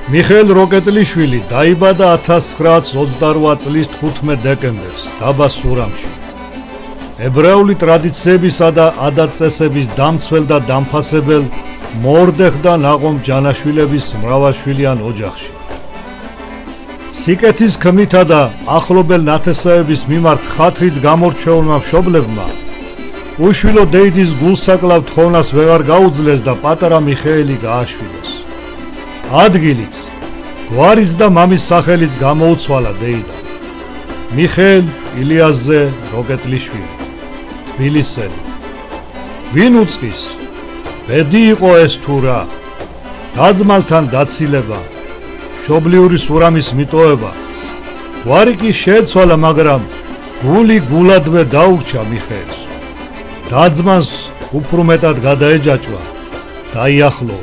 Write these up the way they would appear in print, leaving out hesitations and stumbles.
მიხეილ როკეტლიშვილი დაიბადა 1928 წლის 15 დეკემბერს დაბა სურამში. ებრაული ტრადიციებისა და ადათ-წესების დამცველ და დამფასებელ მორდეხ და ნაღომ ჯანაშვილების მრავალშვილიან ოჯახში. სიკეთის ქმნითა და ახლობელ ნათესავების მიმართ ხათრით გამორჩეულმა მშობლებმა უშვილო დეიდის გულსაკლავ თხოვნას ვეღარ გაუძლეს და პატარა მიხეილი გააშვილეს. ადგილიც, გვარიც და მამის სახელიც გამოუცვალა დეიდამ. მიხეილ ილიასზე როკეტლიშვილი, თბილისელი. ვინ უწყის? ბედი იყო ეს თუ რა? დაძმალთან დაცილება, მშობლიური სურამის მიტოვება. გვარი კი შეეცვალა, მაგრამ გული გულადვე დაურჩა მიხეილს. დაძმას უფრო მეტად გადაეჯაჭვა, დაიახლოვა.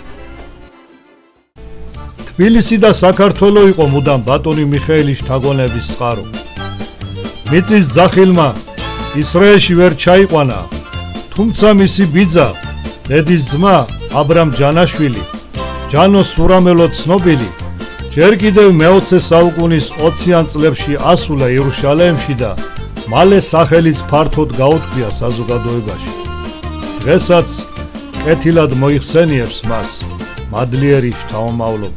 თბილისი და საქართველო იყო მუდამ ბატონი მიხეილის შთაგონების წყარო. მიწის ძახილმა ისრაელში ვერ ჩაიყვანა, თუმცა მისი ბიძა, დედის ძმა აბრამ ჯანაშვილი, ჯანოს სურამელო ცნობილი, ჯერ კიდევ მე-20 საუკუნის 20-იან წლებში ასულა იერუშალაიმში და მალე სახელიც ფართოდ გაუთქვია საზოგადოებაში. დღესაც კეთილად მოიხსენიებს მას მადლიერი შთამომავლობა.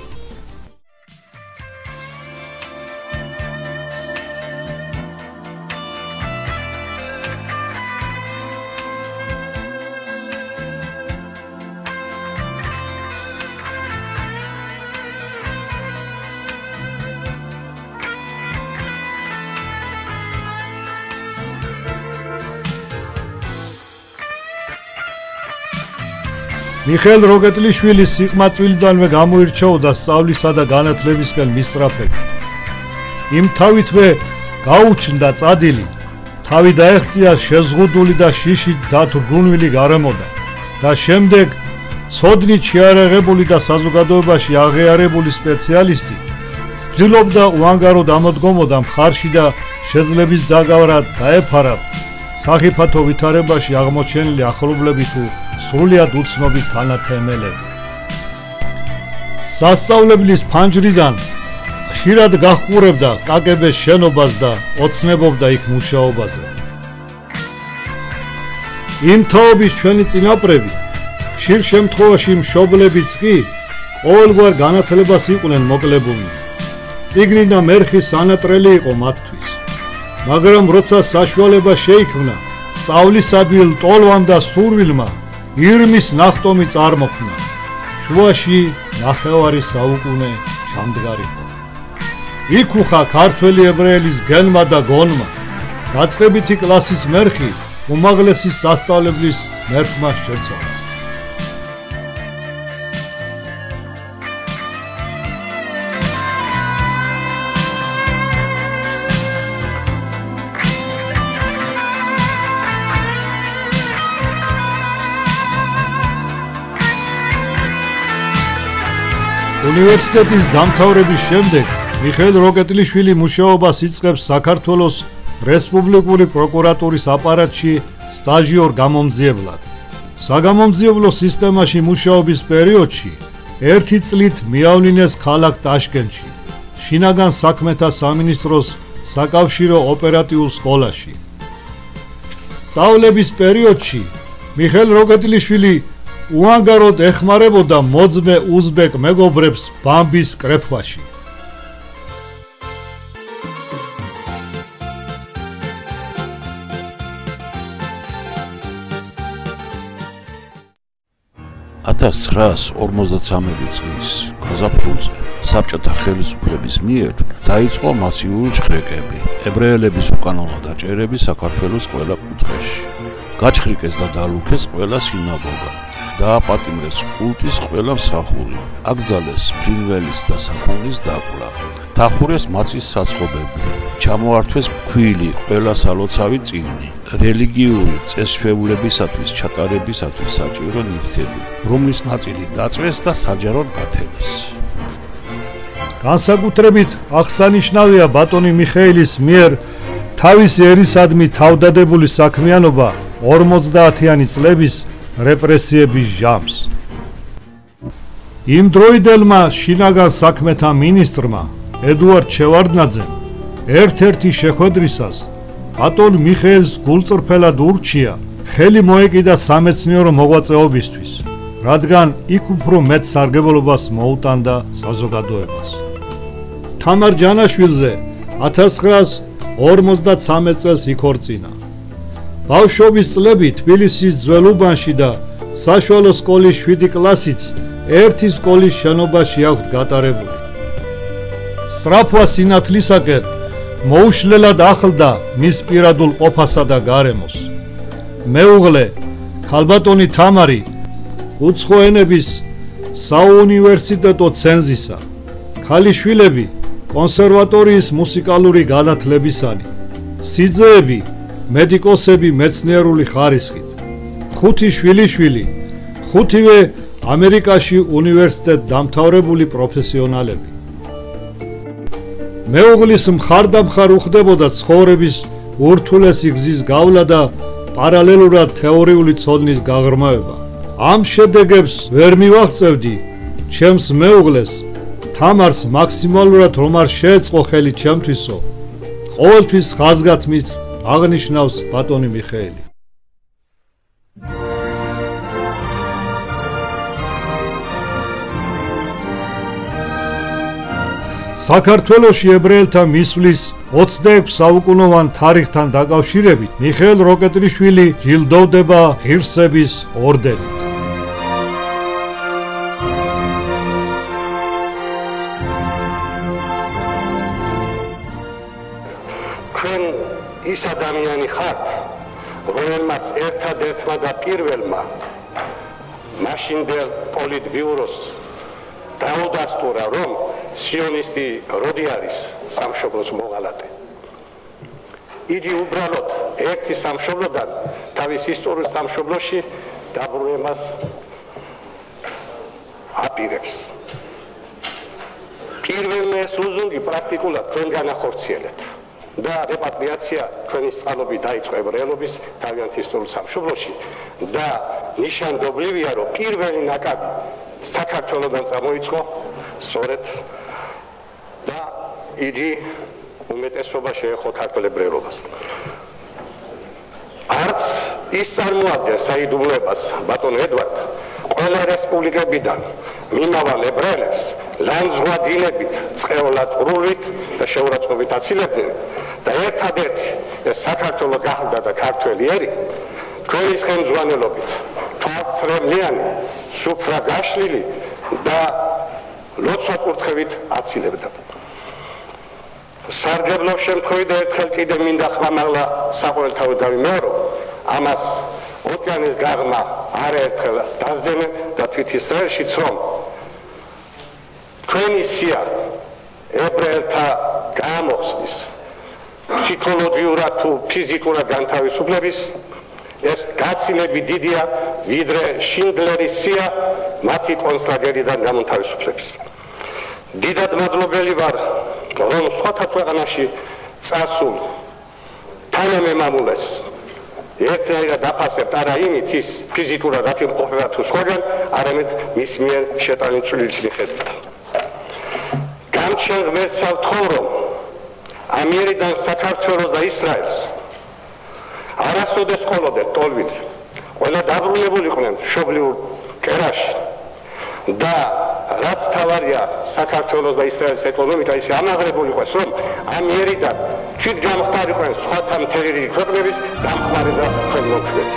მიხეილ როკეტლიშვილი სიყმაწვილიდანვე გამოირჩეოდა სწავლისა და განათლებისკენ მისწრაფებით. იმ თავითვე გაუჩნდა წადილი, თავი დაეღწია შეზღუდული და შიშით დათრგუნვილი გარემოდან და შემდეგ ცოდნით შეარაღებული და საზოგადოებაში აღიარებული სპეციალისტი ცდილობდა უანგაროდ ამოდგომოდა მხარში და შეძლების დაგავრად დაეფარა სახიფათო ვითარებაში აღმოჩენილი ახლობლები თუ სრულიად უცნობი თანათემელები. სასწავლებლის ფანჯრიდან ხშირად გაჰყურებდა კაგების შენობას და ოცნებობდა იქ მუშაობაზე. იმ თაობის ჩვენი წინაპრები, ხშირ შემთხვევაში მშობლებიც კი, ყოველგვარ განათლებას იყვნენ მოკლებულნი. წიგნი და მერხი სანატრელი იყო მათთვის. მაგრამ როცა საშუალება შეიქმნა, სწავლისადმი ლტოლვამ და სურვილმა ირმის ნახტომი წარმოქმნა. შუაში ნახევარი საუკუნე ჩამდგარიყო. იქუხა ქართველი ებრაელის გენმა და გონმა. დაწყებითი კლასის მერხი უმაღლესი სასწავლებლის მერხმა შეცვალა. უნივერსიტეტის დამთავრების შემდეგ მიხეილ როკეტლიშვილი მუშაობას იწყებს საქართველოს რესპუბლიკური პროკურატურის აპარატში სტაჟიორ გამომძიებლად. საგამომძიებლო სისტემაში მუშაობის პერიოდში ერთი წლით მიავლინეს ქალაქ ტაშკენტში, შინაგან საქმეთა სამინისტროს საკავშირო ოპერატიულ სკოლაში. სწავლების პერიოდში მიხეილ როკეტლიშვილი უანგაროდ ეხმარებოდა მოძმე უზბეკ მეგობრებს ბამბის კრეფვაში. $1953 წლის გაზაფხულზე საბჭოთა ხელისუფლების მიერ დაიწყო მასიური ჭხრეკები, ებრაელების უკანონო დაჭერები საქართველოს ყველა კუთხეში. გაჩხრიკეს და დალუქეს ყველა სინაგოგა. დააპატიმრეს კულტის ყველა მსახური, აკრძალეს ფრინველის და საქონლის დაკვრა, დახურეს მაცის საცხობები, ჩამოართვეს ქვილი ყველა სალოცავი წიგნი, რელიგიური წესჩვეულებისათვის ჩატარებისათვის საჭირო ნივთები, რომლის ნაწილი დაწვეს და საჯაროდ გათელეს. განსაკუთრებით აღსანიშნავია ბატონი მიხეილის მიერ თავისი ერისადმი თავდადებული საქმიანობა 50-იანი წლების რეპრესიების ჟამს. იმ დროიდელმა შინაგან საქმეთა მინისტრმა ედუარდ შევარდნაძემ ერთ-ერთი შეხვედრისას ბატონ მიხეილს გულწრფელად ურჩია ხელი მოეკიდა სამეცნიერო მოღვაწეობისთვის, რადგან იქ უფრო მეტ სარგებლობას მოუტანდა საზოგადოებას. თამარ ჯანაშვილზე 1953 წელს იქორწინა. ბავშვობის წლები თბილისის ძველ უბანში და საშუალო სკოლის 7 კლასიც ერთი სკოლის შენობაში აქვთ გატარებული. სწრაფვა სინათლისაკენ მოუშლელად ახლდა მის პირადულ ყოფასა და გარემოს. მეუღლე ქალბატონი თამარი უცხო ენების საუნივერსიტეტო ცენზისა, ქალიშვილები კონსერვატორიის მუსიკალური განათლებისანი, სიძეები მედიკოსები მეცნიერული ხარისხით, 5 შვილიშვილი, 5-ვე ამერიკაში უნივერსიტეტ დამთავრებული პროფესიონალები. მეუღლის მხარდამხარ უხდებოდა ცხოვრების ურთულესი გზის გავლა და პარალელურად თეორიული ცოდნის გაღრმავება. ამ შედეგებს ვერ მივაღწევდი ჩემს მეუღლეს თამარს მაქსიმალურად რომ არ შეეწყო ხელი ჩემთვისო, ყოველთვის ხაზგათმით აღნიშნავს ბატონი მიხეილი. საქართველოში ებრაელთა მისვლის 26 საუკუნოვან თარიღთან დაკავშირებით მიხეილ როკეტლიშვილი ჯილდოვდება ღირსების ორდენით. თქვენ ის ადამიანი ხართ, რომელმაც ერთადერთმა და პირველმა მაშინდელ პოლიტბიუროს დაუდასტურა, რომ სიონისტი როდი არის სამშობლოს მოღალატე. იგი უბრალოდ ერთი სამშობლოდან თავის ისტორიულ სამშობლოში დაბრუნებას აპირებს. პირველმა ეს ლოზუნგი პრაქტიკულად თქვენგან ახორციელეთ და რეპატრიაცია თქვენი წყალობით დაიწყო ებრაელობის თავიანთ ისტორიულ სამშობლოში და ნიშანდობლივია, რომ პირველი ნაკადი საქართველოდან წამოიწყო სწორედ და იგი უმეტესობა შეეხო ქართველ ებრაელობას. არც ის წარმოადგენს საიდუმლოებას, ბატონ ედვარდ, ყველა რესპუბლიკებიდან მიმავალ ებრაელებს ლანძღვადინებით, წყეულად ყრუვით და შეურაცხყოფით აცილებდნენ და ერთადერთი საქართველო გახდა და ქართველი ერი თქვენის ხელმძღვანელობით თვალწრემლიანი, სუფრაგაშლილი და ლოცვა-კურთხევით აცილებდა. სარგებლო შემთხვევით და ერთხელ კიდე მინდა ხმამაღლა საყოველთაოდ დავიმეორო, ამას ოკეანის გაღმა არაერთხელ დასძენენ და თვით ისრაელშიც, რომ თქვენი სია ებრაელთა გამოხსნის ფსიქოლოგიურად თუ ფიზიკურად განთავისუფლების ეს გაცილებით დიდია, ვიდრე შინდლერის სია მათი კონცლაგერიდან გამონთავისუფლების. დიდად მადლობელი ვარ, რომ სხვათა ქვეყანაში წასულ თანამემამულეს ერთნაირად დაფასებთ, არა იმით ის ფიზიკურად ათიმყოფება თუ სხვაგან, არამედ მის მიერ შეტანილი წვლილი მიხედვით. გამჩენ ღმერთსა ვთხოვ, რომ ამიერიდან საქართველოს და ისრაელს არასოდეს ყოლოდეთ ტოლვილ, ყველა დაბრუნებულიყვნენ მშობლიურ კერაში და რაც მთავარია საქართველოს და ისრაელის ეკონომიკა ისე ამაღლებული იყოს, რომ ამიერიდან თვით გამხდარიყვნენ სხვათა მთელი რიგი ქვეყნების დამხმარე და ხელმოქმედი.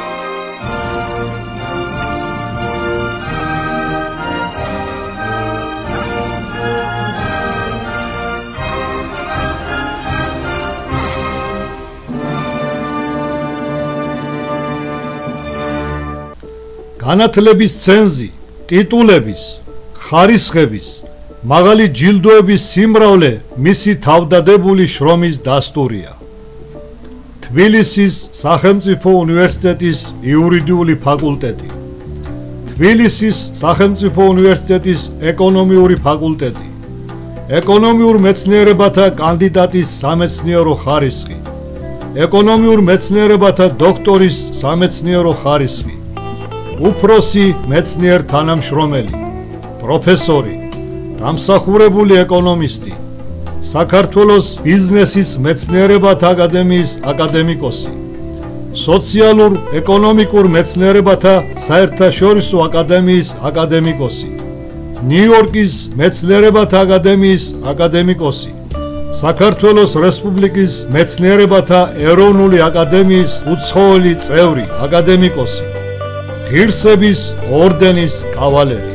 განათლების ცენზი, ტიტულების, ხარისხების, მაღალი ჯილდოების სიმრავლე მისი თავდადებული შრომის დასტურია. თბილისის სახელმწიფო უნივერსიტეტის იურიდიული ფაკულტეტი, თბილისის სახელმწიფო უნივერსიტეტის ეკონომიური ფაკულტეტი, ეკონომიურ მეცნიერებათა კანდიდატის სამეცნიერო ხარისხი, ეკონომიურ მეცნიერებათა დოქტორის სამეცნიერო ხარისხი, უფროსი მეცნიერ თანამშრომელი, პროფესორი, დამსახურებული ეკონომისტი, საქართველოს ბიზნესის მეცნიერებათა აკადემიის აკადემიკოსი, სოციალურ-ეკონომიკურ მეცნიერებათა საერთაშორისო აკადემიის აკადემიკოსი, ნიუ-იორკის მეცნიერებათა აკადემიის აკადემიკოსი, საქართველოს რესპუბლიკის მეცნიერებათა ეროვნული აკადემიის უცხოელი წევრი, აკადემიკოსი, ღირსების ორდენის კავალერი.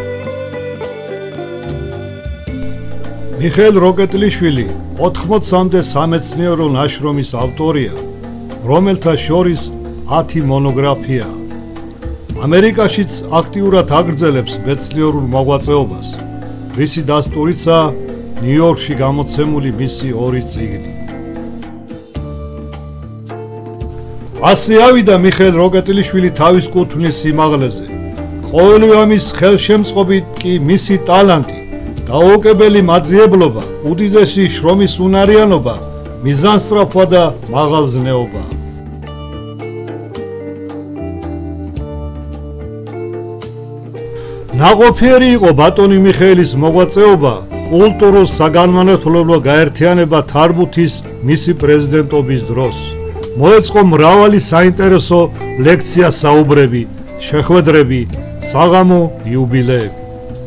მიხეილ როკეტლიშვილი 80-მდე სამეცნიერო ნაშრომის ავტორია, რომელთა შორის 10 მონოგრაფია. ამერიკაშიც აქტიურად აგრძელებს მეცნიერულ მოღვაწეობას, რისი დასტურიცაა ნიუ-იორკში გამოცემული მისი 2 წიგნი. ასე ავიდა მიხეილ როკეტლიშვილი თავის კუთვნის სიმაღლეზე. ყოველივე ამის ხელშემწყობი კი მისი ტალანტი, დაუოკებელი მაძიებლობა, უდიდესი შრომის უნარიანობა, მიზანსწრაფვა და მაღალზნეობა. ნაყოფიერი იყო ბატონი მიხეილის მოღვაწეობა კულტურულ საგანმანათლებლო გაერთიანება თარბუთის მისი პრეზიდენტობის დროს. მოეწყო მრავალი საინტერესო ლექცია-საუბრები, შეხვედრები, საღამო იუბილეები.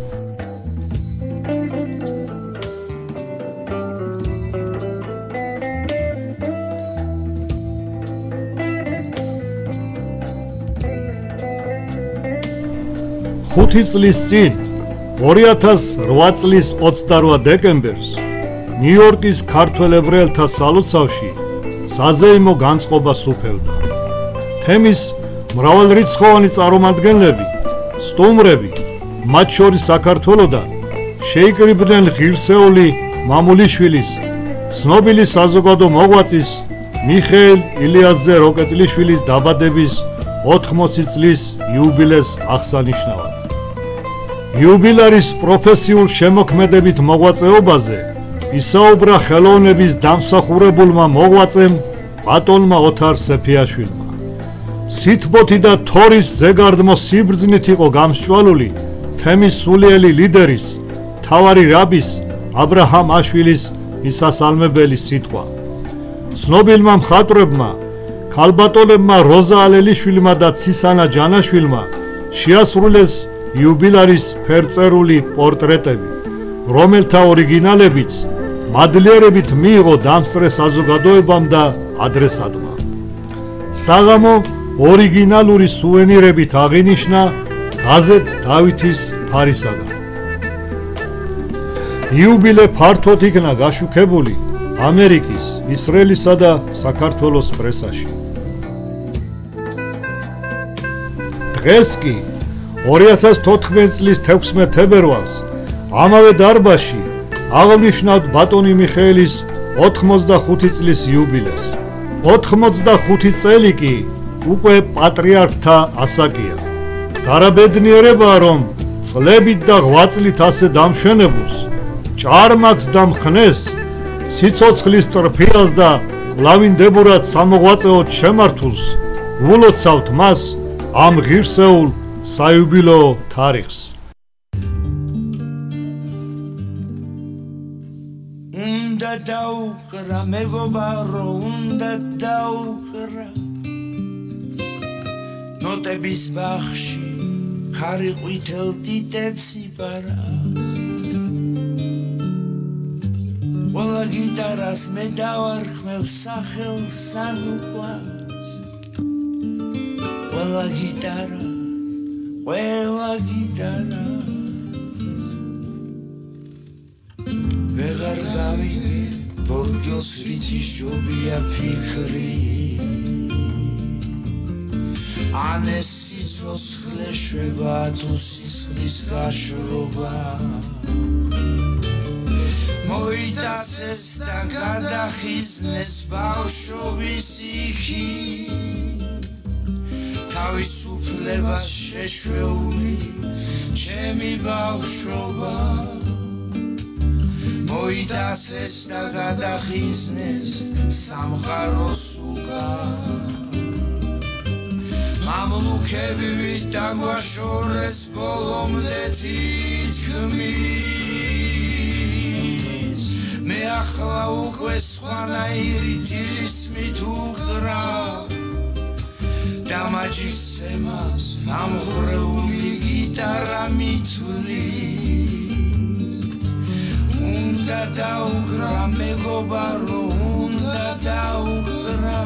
ხუთი წლის წინ 2008 წლის 28 დეკემბერს ნიუ-იორკის ქართველ ებრაელთა სალოცავში საზეიმო განწყობას უფევდა. თემის მრავალრიცხოვანი წარმომადგენლები, სტუმრები, მათ შორის საქართველოდან შეიკრიბნენ ღირსეული მამულიშვილის, ცნობილი საზოგადო მოღვაწის მიხეილ ილიასზე როკეტლიშვილის დაბადების 80 წლის იუბილეს აღსანიშნავად. იუბილარის პროფესიულ შემოქმედებით მოღვაწეობაზე ისაუბრა ხელოვნების დამსახურებულმა მოღვაწემ ბატონმა ოთარ სეფიაშვილმა. სითბოთი და თორის ზეგარდმო სიბრძნით იყო გამსჭვალული თემის სულიელი ლიდერის, მთავარი რაბის აბრაჰამ აშვილის მისასალმებელი სიტყვა. ცნობილმა მხატვრებმა, ქალბატონებმა როზა ალელიშვილმა და ცისანა ჯანაშვილმა შეასრულეს იუბილარის ფერწერული პორტრეტები, რომელთა ორიგინალებიც მადლიერებით მიიღო დამსწრე საზოგადოებამ და ადრესატმა. საღამო ორიგინალური სუვენირებით აღინიშნა გაზეთ დავითის ფარისაგან. იუბილე ფართოდ იქნა გაშუქებული ამერიკის, ისრაელისა და საქართველოს პრესაში. დღეს კი 2014 წლის 16 თებერვალს ამავე დარბაზში აღნიშნავთ ბატონი მიხეილის 85 წლის იუბილეს. 85 წელი კი უკვე პატრიარქთა ასაკია. დარაბედნიერებაა, რომ წლებით და ღვაწლით ასე დამშვენებულს, ჭარმაქს და მხნეს, სიცოცხლის ტრფიალს და კვლავინდებურად სამოღვაწეოდ შემართულს ულოცავთ მას ამ ღირსეულ საიუბილეო თარიღს. უნდა დაუკრა მეგობარო, უნდა დაუკრა ნოტების ბახში ქარი ყვითელ ტიტებს იპარას. ყველა გიტარას მე დავარქმევ სახელს ანუკვას. ყველა გიტარას ვეღარ გავიგე ბორგილს რითის ჯობია ფიქრი. ან ეს სიცოცხლე შვება თუ სისხლის გაშრობა. მოიტაცეს და გადახიზნეს ბავშვობის იქით, თავისუფლებას შეშვეული ჩემი ბავშვობა. მოიტაცეს და გადახიზნეს სამყაროს უკან, მამლუქები ვის დაგვაშორეს ბოლომდე თითქმის მე ახლა უკვე სხვანაირი თილისმით უკრავ დამაჯისცემას ამღვრეული გიტარა მითვლის უნდა დაუგრა მეგობარო უნდა დაუგრა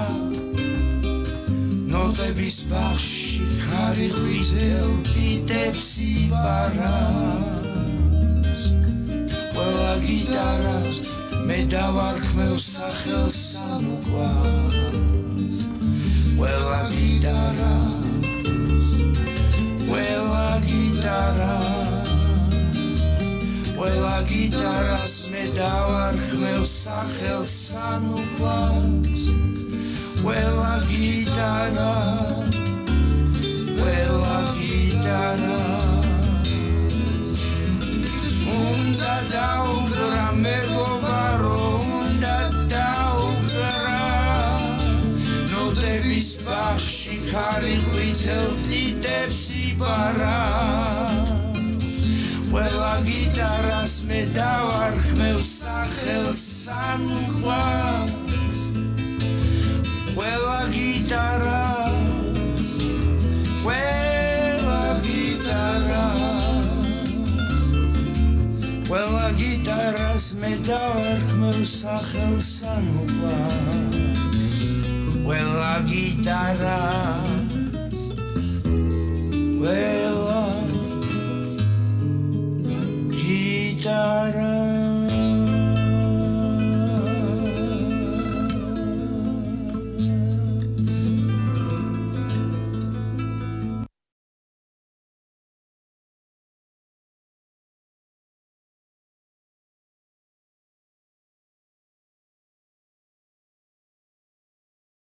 ნოტების ბაღში ქარიხვით ელტიტებს იბარავს ყველა გიტარას მე დავარქმევ სახელს სანუკვას ყველა გიტარას მე დავარქმევ სახელს სანუკვას ყველა გიტარას უნდა დაუგრა მეგობარო უნდა დაუგრა ნოტების ბაღში ქარიხვით ელტიტებს იბარავს ყველა გიტარას მე დავარქმევ სახელს სანუკვას ყველა გიტარას მე დავარქმევ სახელს სანუკვას ყველა გიტარას